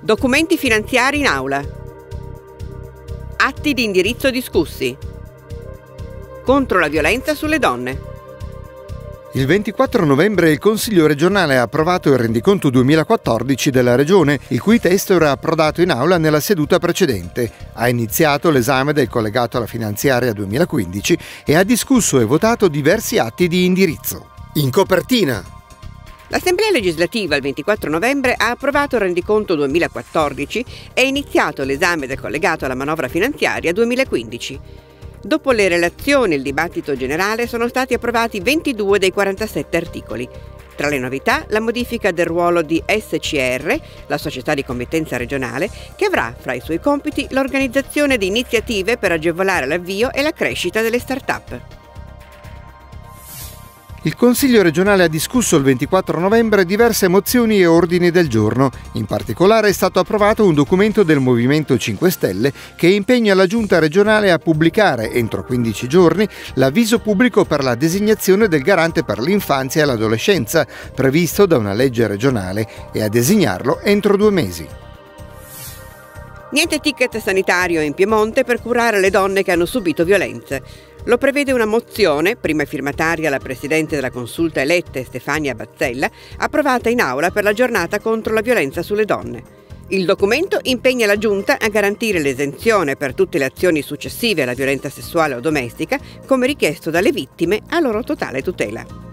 Documenti finanziari in aula. Atti di indirizzo discussi. Contro la violenza sulle donne. Il 24 novembre il Consiglio regionale ha approvato il rendiconto 2014 della Regione, il cui testo era approdato in aula nella seduta precedente. Ha iniziato l'esame del collegato alla finanziaria 2015 e ha discusso e votato diversi atti di indirizzo. In copertina: l'Assemblea legislativa il 24 novembre ha approvato il rendiconto 2014 e iniziato l'esame del collegato alla manovra finanziaria 2015. Dopo le relazioni e il dibattito generale sono stati approvati 22 dei 47 articoli. Tra le novità, la modifica del ruolo di SCR, la società di committenza regionale, che avrà fra i suoi compiti l'organizzazione di iniziative per agevolare l'avvio e la crescita delle start-up. Il Consiglio regionale ha discusso il 24 novembre diverse mozioni e ordini del giorno. In particolare è stato approvato un documento del Movimento 5 Stelle che impegna la Giunta regionale a pubblicare, entro 15 giorni, l'avviso pubblico per la designazione del garante per l'infanzia e l'adolescenza, previsto da una legge regionale, e a designarlo entro 2 mesi. Niente ticket sanitario in Piemonte per curare le donne che hanno subito violenze. Lo prevede una mozione, prima firmataria la Presidente della Consulta eletta Stefania Bazzella, approvata in aula per la giornata contro la violenza sulle donne. Il documento impegna la Giunta a garantire l'esenzione per tutte le azioni successive alla violenza sessuale o domestica, come richiesto dalle vittime, a loro totale tutela.